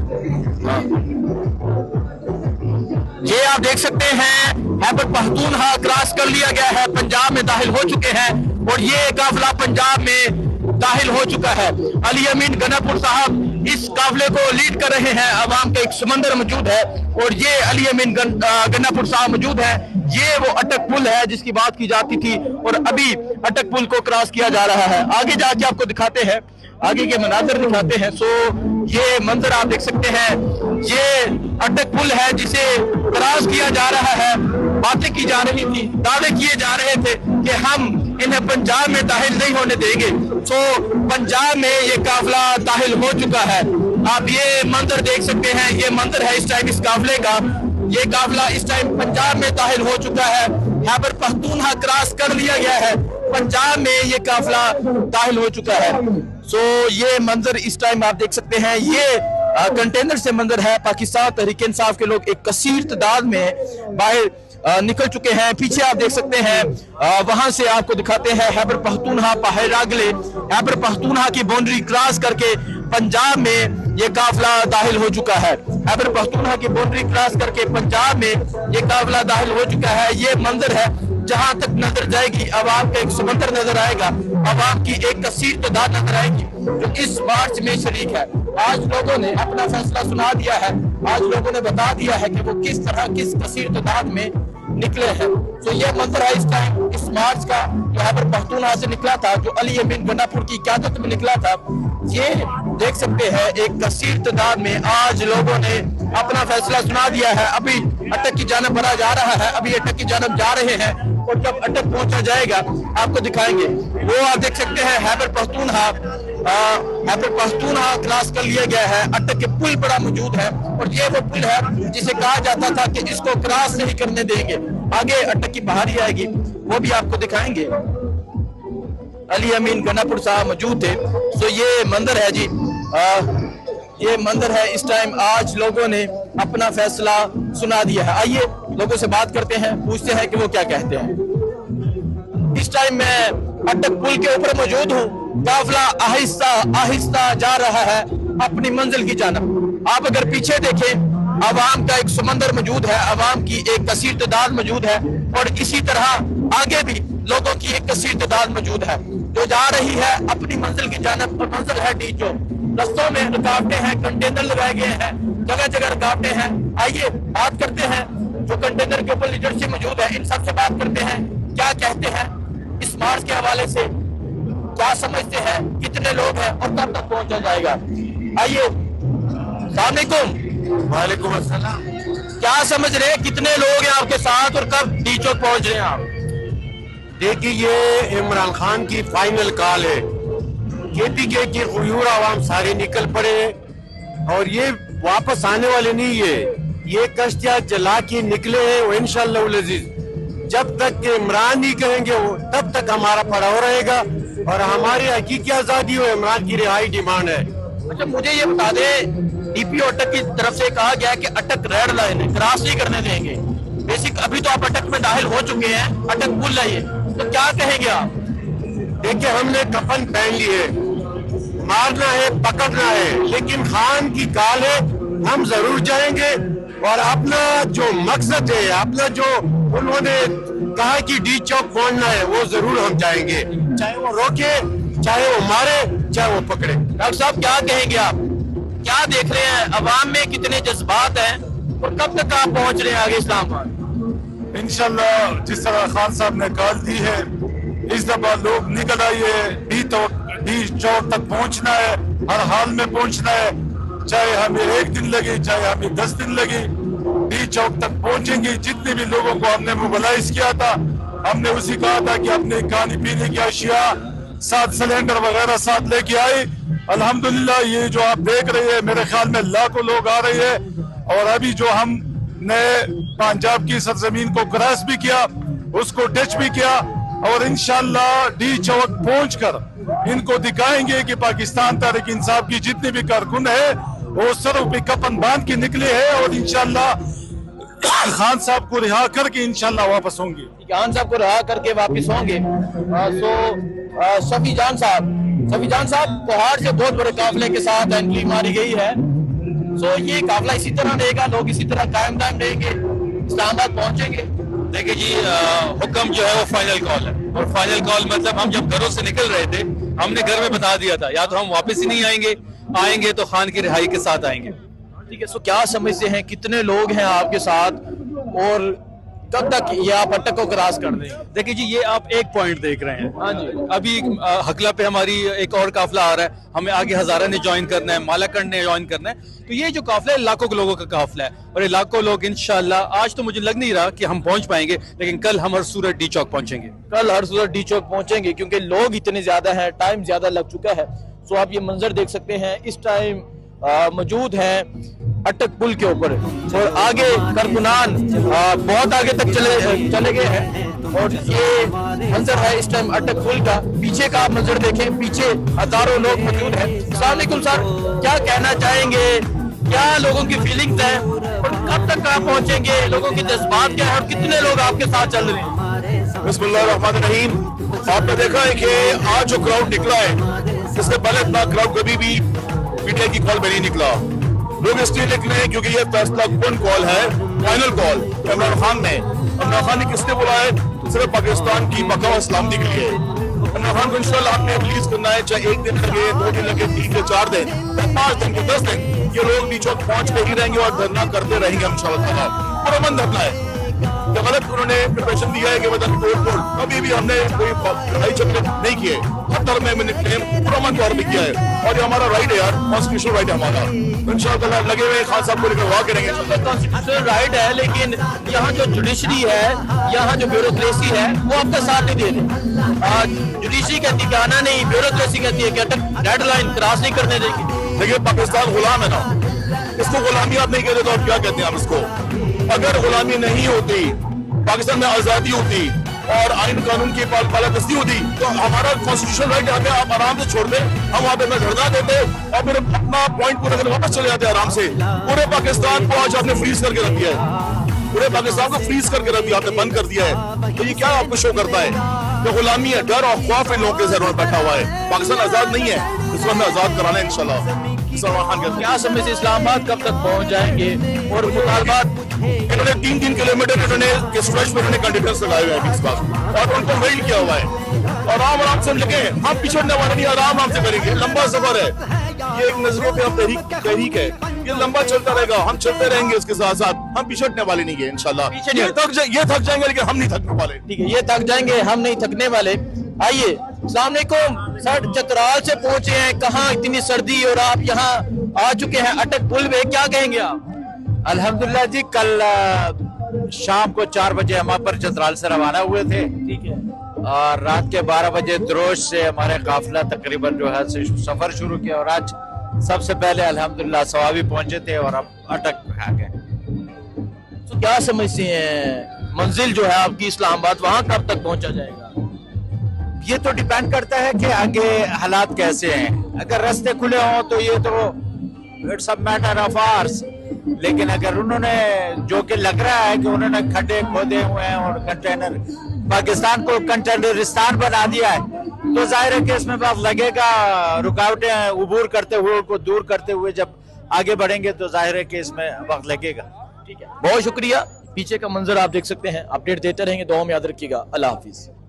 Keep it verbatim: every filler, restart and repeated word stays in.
ये आप देख सकते हैं खैबर पख्तूनख्वा क्रॉस कर लिया गया है, पंजाब में दाखिल हो चुके हैं और ये काफिला पंजाब में दाखिल हो चुका है। अली अमीन गन्नापुर साहब इस काफिले को लीड कर रहे हैं। अवाम का एक समंदर मौजूद है और ये अली अमीन गन्नापुर साहब मौजूद है। ये वो अटक पुल है जिसकी बात की जाती थी और अभी अटक पुल को क्रॉस किया जा रहा है। आगे जाके आपको दिखाते हैं, आगे के मनाजर दिखाते हैं। सो ये मंजर आप देख सकते हैं, ये अटक पुल है जिसे क्रॉस किया जा रहा है। बातें की जा रही थी, दावे किए जा रहे थे कि हम इन्हें पंजाब में दाखिल नहीं होने देंगे। सो पंजाब में ये काफिला दाखिल हो चुका है। आप ये मंजर देख सकते हैं, ये मंजर है इस टाइम इस काफिले का। ये काफिला इस टाइम पंजाब में दाखिल हो चुका है। खैबर पख्तूनख्वा क्रॉस कर लिया गया है, पंजाब में ये काफिला दाखिल हो चुका है। सो ये मंजर इस टाइम आप देख सकते हैं, ये कंटेनर से मंजर है। पाकिस्तान तहरीक इंसाफ के लोग एक कसीर तादाद में बाहर निकल चुके हैं। पीछे आप देख सकते हैं, वहां से आपको दिखाते हैं खैबर पख्तूनख्वा पहरागले खैबर पख्तूनख्वा की बाउंड्री क्रॉस करके पंजाब में ये काफिला दाखिल हो चुका है। खैबर पख्तूनख्वा की बाउंड्री क्रॉस करके पंजाब में ये काफिला दाखिल हो चुका है। ये मंजर है, जहां तक नजर जाएगी आवाम का एक समंदर नजर आएगा, आवाम की एक कसीर तादाद नजर आएगी जो इस मार्च में शरीक है। आज लोगों ने अपना फैसला सुना दिया है, आज लोगों ने बता दिया है कि वो किस तरह किस कसीर तादाद में निकले हैं। तो ये मंजर है इस टाइम इस मार्च का जो खैबर पख्तूनख्वा से निकला था, जो अली अमीन गन्नापुर की क़यादत में निकला था। ये देख सकते हैं एक कसीर तादाद में आज लोगों ने अपना फैसला सुना दिया है। अभी अटक की जानब बढ़ा जा रहा है, अभी अटक की जानब जा रहे हैं और जब अटक पहुंचा जाएगा आपको दिखाएंगे। वो आप देख सकते हैं खैबर पख्तूनख्वा खैबर पख्तूनख्वा क्रॉस कर लिया गया है। अटक के पुल बड़ा मौजूद है और ये वो पुल है जिसे कहा जाता था कि इसको क्रॉस नहीं करने देंगे, आगे अटक की पहाड़ी आएगी, वो भी आपको दिखाएंगे। अली अमीन गन्नापुर साहब मौजूद थे। तो ये मंजर है जी, आ, ये मंजर है इस टाइम आज लोगों ने अपना फैसला सुना दिया है। आइए लोगों से बात करते हैं, पूछते हैं कि वो क्या कहते हैं। इस टाइम मैं अटक पुल के ऊपर मौजूद हूँ। काफिला आहिस्ता आहिस्ता जा रहा है अपनी मंजिल की जानब। आप अगर पीछे देखें, आवाम का एक समंदर मौजूद है, आवाम की एक कसीर तादाद मौजूद है और इसी तरह आगे भी लोगों की एक कसीर तादाद मौजूद है जो जा रही है अपनी मंजिल की जानब। और मंजिल है डी चौक, रस्तों में रुकावटें हैं, कंटेनर लगाए गए हैं, जगह जगह रुकावटें हैं। आइए बात करते हैं जो कंटेनर के ऊपर लीडरशिप मौजूद है, इन सबसे बात करते हैं क्या कहते हैं इस मार्च के हवाले से, क्या समझते हैं, कितने लोग हैं और कब तक पहुंचा जाएगा। आइए, अस्सलाम वालेकुम। वालेकुम अस्सलाम। क्या समझ रहे हैं, कितने लोग हैं आपके साथ और कब डी चौक पहुंच रहे हैं आप? देखिए, ये इमरान खान की फाइनल कॉल है। के पी के की गुयूर आवाम सारे निकल पड़े और ये वापस आने वाले नहीं है। ये कश्तियां जला के निकले हैं वो इंशाअल्लाह उल अजीज। जब तक के इमरान नहीं कहेंगे वो तब तक हमारा पड़ाव रहेगा और हमारी हकीकी आजादी और इमरान की रिहाई डिमांड है। अच्छा, मुझे ये बता दे, डीपी अटक की तरफ से कहा गया है कि अटक रेड लाइन है, क्रॉस नहीं करने देंगे। बेसिक अभी तो आप अटक में दाखिल हो चुके हैं, अटक पुल है ये, तो क्या कहेंगे आप? देखिए, हमने कफन पहन ली है, मारना है पकड़ना है, लेकिन खान की काल है, हम जरूर जाएंगे। और अपना जो मकसद है, अपना जो उन्होंने कहा कि डी चौक पहुंचना है, वो जरूर हम जाएंगे, चाहे वो रोके, चाहे वो मारे, चाहे वो पकड़े। डॉक्टर साहब क्या कहेंगे आप, क्या देख रहे हैं अवाम में कितने जज्बात हैं और कब तक आप पहुंच रहे हैं आगे इस्लामाबाद? इंशाल्लाह जिस तरह खान साहब ने कॉल दी है, इस दफा लोग निकल आइए, डी तो डी चौक तक पहुंचना है, हर हाल में पहुंचना है, चाहे हमें एक दिन लगे, चाहे हमें दस दिन लगे, डी चौक तक पहुंचेंगे। जितने भी लोगों को हमने मोबिलाइज किया था, हमने उसी कहा था कि अपने खाने पीने की अशिया साथ, सिलेंडर वगैरह साथ लेके आए। अल्हम्दुलिल्लाह ये जो आप देख रहे हैं, मेरे ख्याल में लाखों लोग आ रहे हैं। और अभी जो हमने पंजाब की सरजमीन को क्रॉस भी किया, उसको टच भी किया और इंशाल्लाह डी चौक पहुंचकर इनको दिखाएंगे कि पाकिस्तान तहरीक इंसाफ की जितने भी कारकुन है वो सरों पे कफन बांध के निकले हैं और इंशाल्लाह खान साहब को रिहा करके इंशाल्लाह वापस होंगे। खान साहब को रिहा करके वापस होंगे। सो शफी जान साहब, शफी जान साहब, पहाड़ से बहुत बड़े काफिले के साथ एंट्री मारी गई है, सो ये काफिला इसी तरह रहेगा, लोग इसी तरह कायम दायम रहेंगे, इस्लामाबाद पहुंचेंगे। देखिए जी, हुक्म जो है वो फाइनल कॉल है, और फाइनल कॉल मतलब हम जब घरों से निकल रहे थे हमने घर में बता दिया था, या तो हम वापस ही नहीं आएंगे, आएंगे तो खान की रिहाई के साथ आएंगे। ठीक है, सो क्या समझते हैं कितने लोग हैं आपके साथ और कब तक ये आप अटक को क्रॉस कर देंगे? देखिए जी, ये आप एक पॉइंट देख रहे हैं। हाँ जी। अभी अ, हकला पे हमारी एक और काफिला आ रहा है, हमें आगे हजारा ने ज्वाइन करना है, मालाकंड ने ज्वाइन करना है। तो ये जो काफिला है लाखों के लोगों का काफिला है, और ये लाखों लोग इंशाल्लाह, आज तो मुझे लग नहीं रहा कि हम पहुंच पाएंगे, लेकिन कल हम हर सूरत डी चौक पहुंचेंगे। कल हर सूरत डी चौक पहुंचेंगे क्योंकि लोग इतने ज्यादा हैं, टाइम ज्यादा लग चुका है। सो आप ये मंजर देख सकते हैं, इस टाइम मौजूद हैं अटक पुल के ऊपर, और आगे कारकुनान बहुत आगे तक चले चले गए हैं, और ये मंजर है इस टाइम अटक पुल का। पीछे का आप मंजर देखें, पीछे हजारों लोग मौजूद हैं। अस्सलाम वालेकुम सर, क्या कहना चाहेंगे, क्या लोगों की फीलिंग्स हैं और कब तक आप पहुंचेंगे, लोगों के जज्बात क्या है और कितने लोग आपके साथ चल रहे हैं? बिस्मिल्लाहिर्रहमानिर्रहीम। आपने देखा है कि आज जो क्राउड निकला है, इससे पहले इतना क्राउड कभी भी पीटीआई की कॉल में नहीं निकला। लोग इसलिए निकले हैं क्योंकि ये फैसला कौन कॉल है, फाइनल कॉल इमरान खान ने। इमरान खान ने किसने बोला है? सिर्फ पाकिस्तान की बका व सलामती के लिए। इमरान खान को इंशाल्लाह हमने रिलीज करना है, चाहे एक दिन लगे, दो दिन लगे, तीन से चार दिन, पांच दिन के दस दिन, ये लोग डी चौक पहुंच के ही रहेंगे और धरना करते रहेंगे इंशाल्लाह। पूरा मन धरना है। जो गलत उन्होंने प्रिपरेशन दिया है कि मतलब तोड़ फोड़, अभी भी हमने कोई लड़ाई झगड़े नहीं किए, हर तरह में हमने पूरा मन तौर पर किया है, और ये हमारा राइट है यार, कॉन्स्टिट्यूशनल राइट है हमारा। इंशाल्लाह लगे हुए खान साहब को निकलवा के रहेंगे। कॉन्स्टिट्यूशनल राइट है, लेकिन यहाँ जो जुडिशरी है, यहाँ जो ब्यूरोक्रेसी है, वो आपका साथ नहीं दे रही। जुडिशरी कहती है कि आना नहीं, ब्यूरोक्रेसी कहती है कि अटक डेडलाइन क्रॉस नहीं करने देगी। देखिए, पाकिस्तान गुलाम है ना, इसको गुलामी आप नहीं कहते तो आप क्या कहते हैं हम इसको? अगर गुलामी नहीं होती, पाकिस्तान में आजादी होती और आइन कानून की पालादस्ती होती, तो हमारा कॉन्स्टिट्यूशनल राइट यहाँ पे आप आराम से छोड़ दे, हम वहाँ पे अपना धरना देते और फिर अपना पॉइंट पूरा करके वापस चले जाते आराम से। पूरे पाकिस्तान को आज आपने फ्रीज करके रख दिया है, पूरे पाकिस्तान को फ्रीज करके रख दिया, आपने बंद कर दिया है। तो ये क्या आपको शो करता है? तो गुलामी है, डर और खौफ इन लोगों के जहन में बैठा हुआ है। पाकिस्तान आजाद नहीं है, इसको हमें आजाद कराना है इंशाल्लाह। क्या समझ से इस्लामाबाद कब तक पहुंच जाएंगे और मुतालबात? इन्होंने तीन तीन किलोमीटर इन्होंने स्ट्रेच में इन्होंने कंडक्टर्स लगाए हुए हैं इस बार, और उनको वेल्ड किया हुआ है, और आराम आराम से लगे, हम पिछड़ने वाले नहीं, आराम आराम से करेंगे। लंबा सफर है ये, एक नजरों पे अब तहरीक तहरीक है, ये लंबा चलता रहेगा, हम चलते रहेंगे इसके साथ साथ, हम पिछड़ने वाले नहीं है इंशाल्लाह। ये थक जाए ये थक जाएंगे लेकिन हम नहीं थकने वाले। ठीक है, ये थक जाएंगे, हम नहीं थकने वाले। आइए, अस्सलाम वालेकुम सर, चतराल से पहुंचे हैं, कहाँ इतनी सर्दी और आप यहाँ आ चुके हैं अटक पुल में, क्या कहेंगे आप? अल्हम्दुलिल्लाह जी, कल शाम को चार बजे हम पर चतराल से रवाना हुए थे। ठीक है, और रात के बारह बजे द्रोश से हमारे काफिला तकरीबन जो है सफर शुरू किया, और आज सबसे पहले अल्हम्दुलिल्लाह सवाबी पहुंचे थे और अब अटक आ गए। तो क्या समझते हैं मंजिल जो है आपकी इस्लामाबाद, वहाँ कब तक पहुंचा जाएगा? ये तो डिपेंड करता है कि आगे हालात कैसे हैं। अगर रास्ते खुले हों तो ये तो it's a matter of hours, लेकिन अगर उन्होंने, जो कि लग रहा है कि उन्होंने खड्डे खोदे हुए हैं और कंटेनर, पाकिस्तान को कंटेनरिस्तान बना दिया है, तो जाहिर है कि इसमें वक्त लगेगा। रुकावटें उबूर करते हुए, उनको दूर करते हुए जब आगे बढ़ेंगे तो जाहिर है कि इसमें वक्त लगेगा। ठीक है, बहुत शुक्रिया। पीछे का मंजर आप देख सकते हैं, अपडेट देते रहेंगे, दुआ में याद रखिएगा। अल्लाह हाफिज।